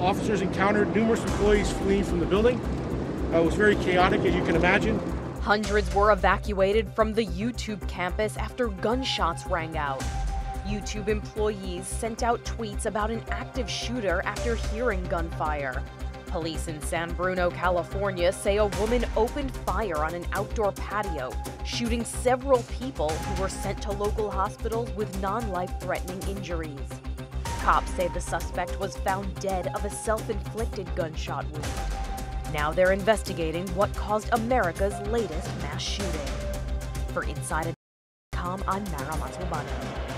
officers encountered numerous employees fleeing from the building. It was very chaotic, as you can imagine. Hundreds were evacuated from the YouTube campus after gunshots rang out. YouTube employees sent out tweets about an active shooter after hearing gunfire. Police in San Bruno, California say a woman opened fire on an outdoor patio, shooting several people who were sent to local hospitals with non-life-threatening injuries. Cops say the suspect was found dead of a self-inflicted gunshot wound. Now they're investigating what caused America's latest mass shooting. For Inside.com, I'm Mara Matubano.